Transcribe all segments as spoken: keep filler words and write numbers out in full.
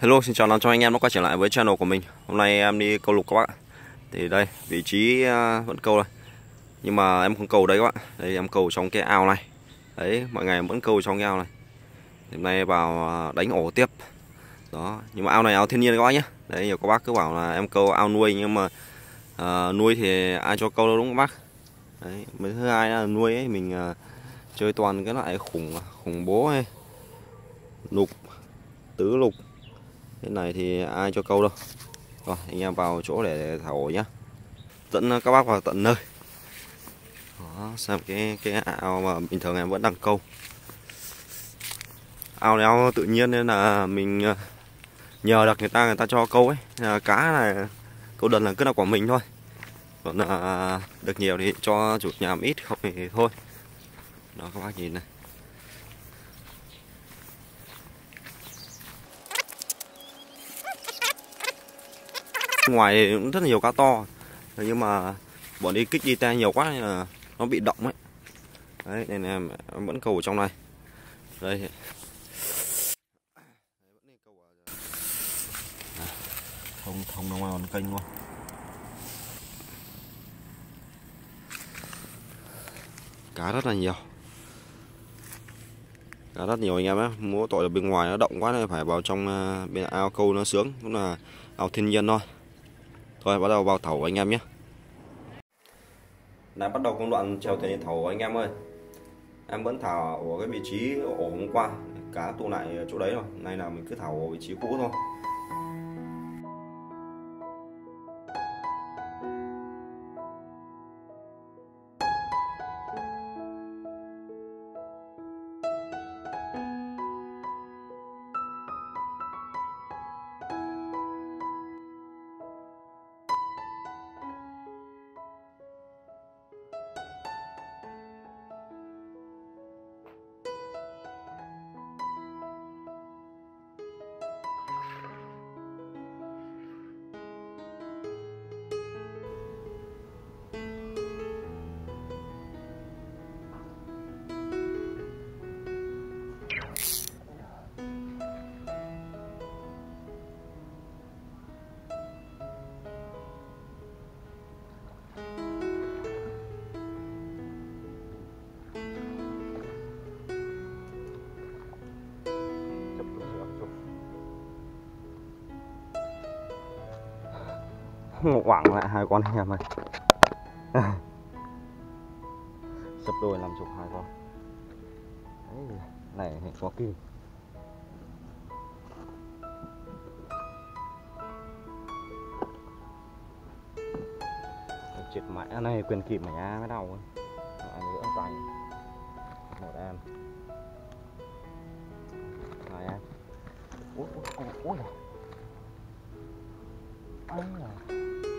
Hello, xin chào năm cho anh em đã quay trở lại với channel của mình. Hôm nay em đi câu lục các bạn. Thì đây, vị trí vẫn câu đây. Nhưng mà em không câu đấy các bạn. Đây em câu trong cái ao này. Đấy, mọi ngày em vẫn câu trong cái ao này. Hôm nay vào đánh ổ tiếp. Đó, nhưng mà ao này ao thiên nhiên các bác nhé. Đấy, nhiều các bác cứ bảo là em câu ao nuôi nhưng mà uh, nuôi thì ai cho câu đâu đúng không các bác? Đấy, mấy thứ hai là nuôi ấy mình uh, chơi toàn cái loại khủng khủng bố hay lục, tứ lục. Thế này thì ai cho câu đâu. Rồi anh em vào chỗ để thả ổ nhá. Dẫn các bác vào tận nơi. Đó, xem cái cái ao mà bình thường em vẫn đang câu. Ao này ao tự nhiên nên là mình nhờ được người ta người ta cho câu ấy. Là cá này câu đần là cứ là của mình thôi. Còn là được nhiều thì cho chủ nhà ít, không thì thôi. Đó các bác nhìn này. Ngoài cũng rất là nhiều cá to, nhưng mà bọn đi kích đi te nhiều quá nên là nó bị động ấy. Đấy nên em, em vẫn câu ở trong này. Đây. Thông thông ra ngoài con kênh luôn. Cá rất là nhiều. Cá rất nhiều anh em á, mỗi tội là bên ngoài nó động quá nên phải vào trong bên ao câu nó sướng, cũng là ao thiên nhiên thôi. Thôi bắt đầu vào thầu anh em nhé. Đã bắt đầu công đoạn trèo thuyền thầu anh em ơi. Em vẫn thả ở cái vị trí ổ hôm qua, cá tụ lại chỗ đấy rồi. Nay là mình cứ thả ở vị trí cũ thôi. Một quảng lại hai con anh em ơi. Sấp đôi làm chục hai con. Đấy, này có kim. Chết mẹ này quyền kìm mày mới đau. Lại nữa tay. Một em. Hai em. Ui ui ui. Ôi giời.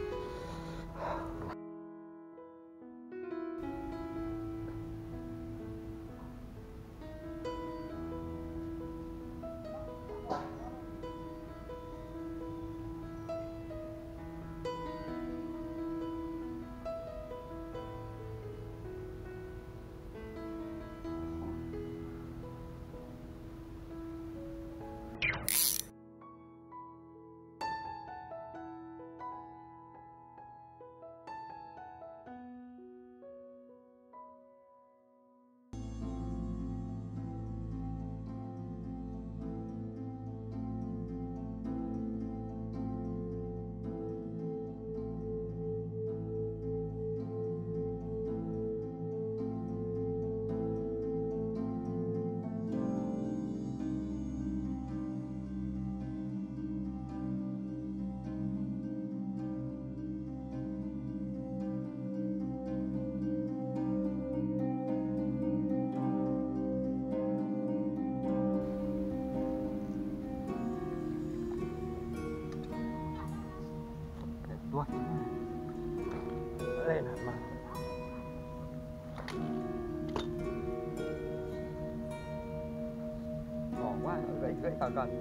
Lên hẳn mà. Bỏ quá, gãy gãy cả cần.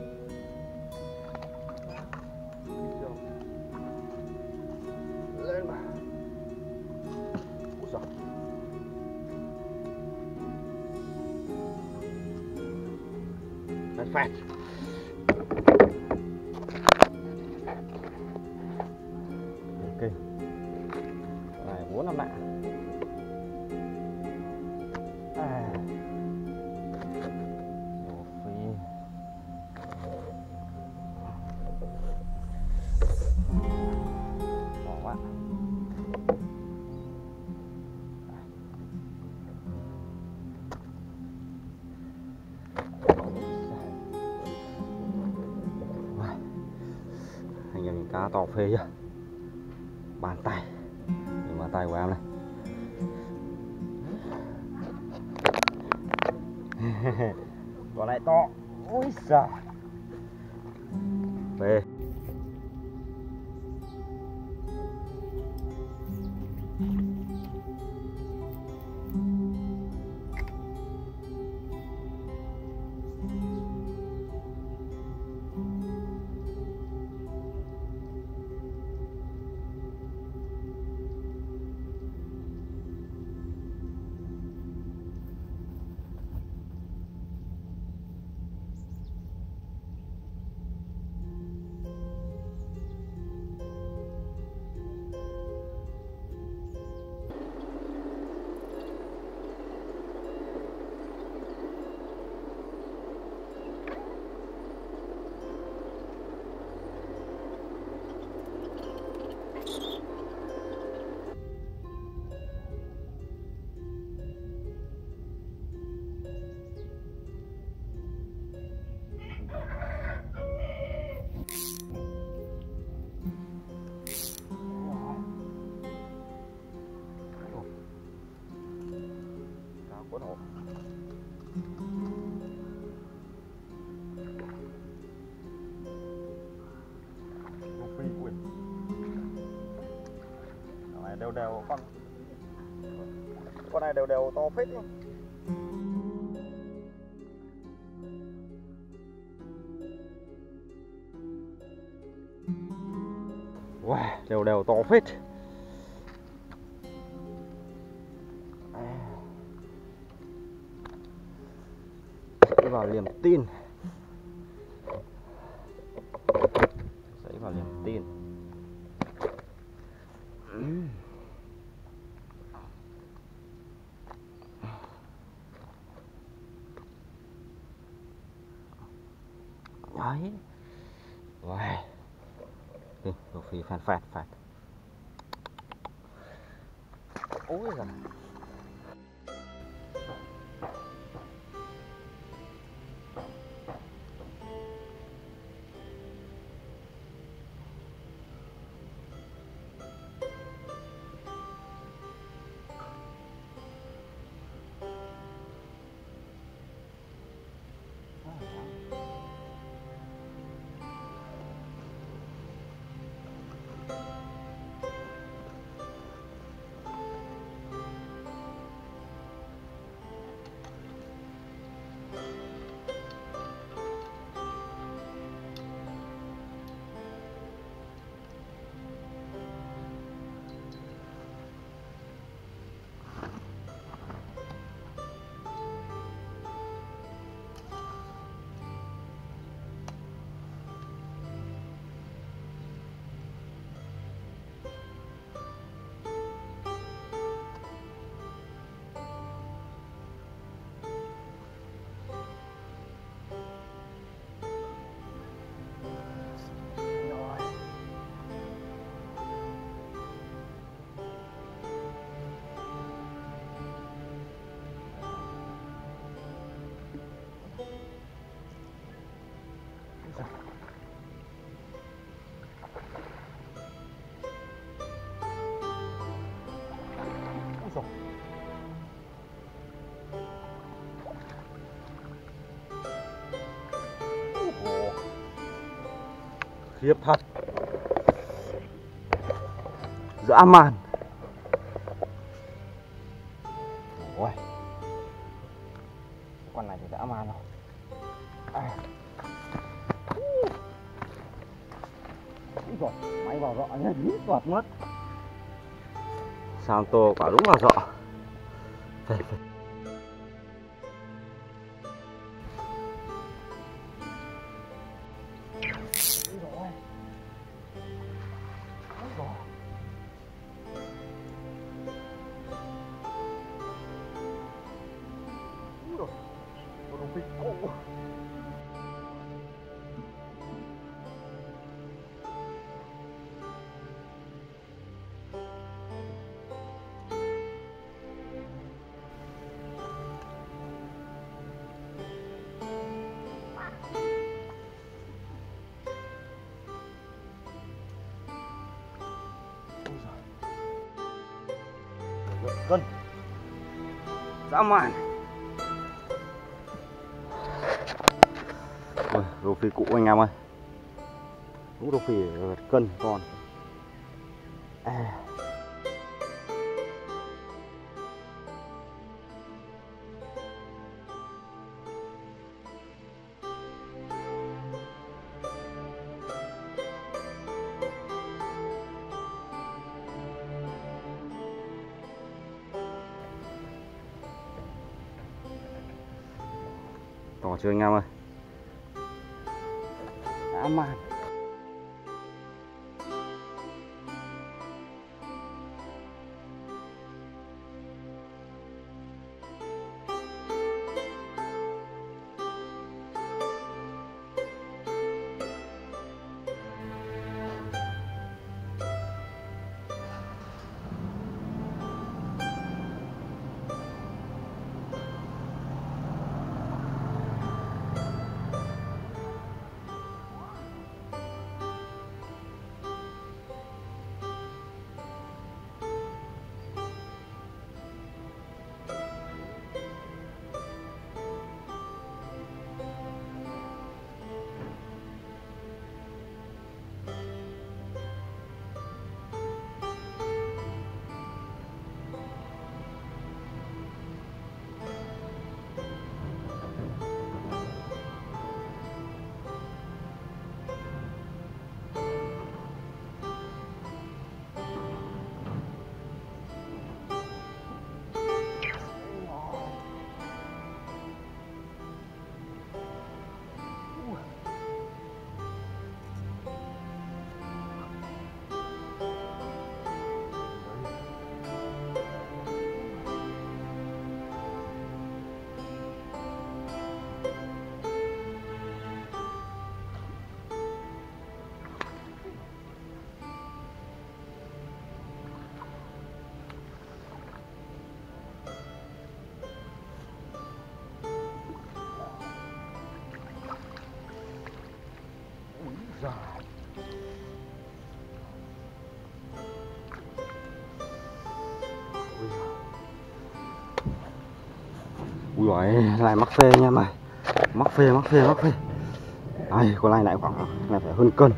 Lên mà. Úi giời. Phẹt phẹt. Cá to phê chưa? Bàn tay. Nhìn bàn tay của em này. Con này to. Ôi giời. Về. Cuốn hộp. Một phi quyển. Con này đều đều con. Con này đều đều to phết đi. Wow, đều đều to phết. Giấy vào liềm tin. Giấy vào liềm tin. uhm. Đấy. Wow. Đi, đồ phí phạt phạt phạt. Ôi giời. Khiếp thật. Dã man. Ôi. Con này thì dã man rồi. À. Úi giời, máy vào rọ nhá, hít vọt mất. Santo quả đúng là rọ. Đây, đây. cân dã man. Ôi, rô phi cũ anh em ơi, đúng rô phi cân con. À. To chưa anh em ơi, dã man. Ui giời, lại mắc phê nha mày, mắc phê mắc phê mắc phê. Ai, con này lại khoảng này phải hơn cân,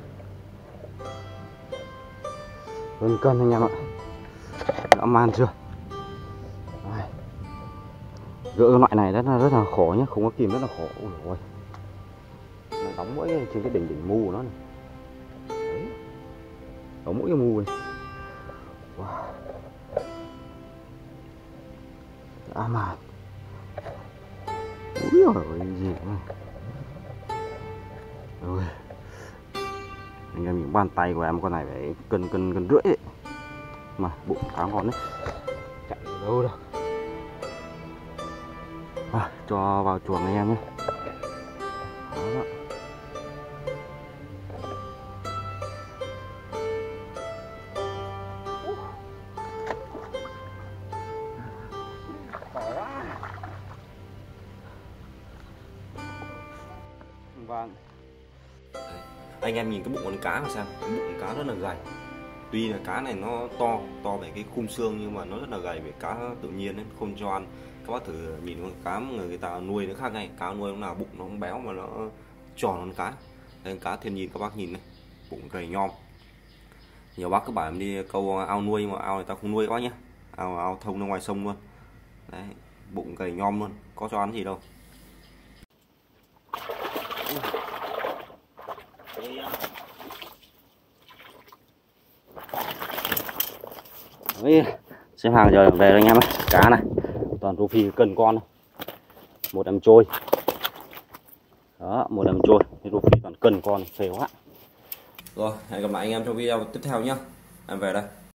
hơn cân anh em ạ. Đã man chưa? Đây. Gỡ loại này rất là rất là khó nhá, không có kìm rất là khó. Ui giời, nó đóng mỗi trên cái đỉnh đỉnh mù nó này. Đấy. Đóng mỗi cái mù này. Wow. Dã man. Úi giời gì này. Ôi. Anh em những bàn tay của em con này phải cân cân cân rưỡi ấy. Mà bụng khá ngon đấy. Chạy ở đâu đâu. À, cho vào chuồng anh em nhé. Đó. Vâng. Anh em nhìn cái bụng con cá mà xem, cái bụng cá rất là gầy. Tuy là cá này nó to, to về cái khung xương nhưng mà nó rất là gầy về cá tự nhiên ấy, không cho ăn. Các bác thử nhìn con cá người, người ta nuôi nó khác ngay, cá nuôi lúc nào bụng nó không béo mà nó tròn con cá. Đây, cá thiên nhiên các bác nhìn này, bụng gầy nhom. Nhiều bác cứ bảo em đi câu ao nuôi nhưng mà ao người ta không nuôi các bác nhé, ao, ao thông ra ngoài sông luôn. Đấy, bụng gầy nhom luôn, có cho ăn gì đâu. Đấy, xếp hàng rồi về rồi anh em ơi. Cá này toàn rô phi cân con này. Một em trôi đó, một em trôi, rô phi toàn cân con, phê quá. Rồi, hẹn gặp lại anh em trong video tiếp theo nhé. Em về đây.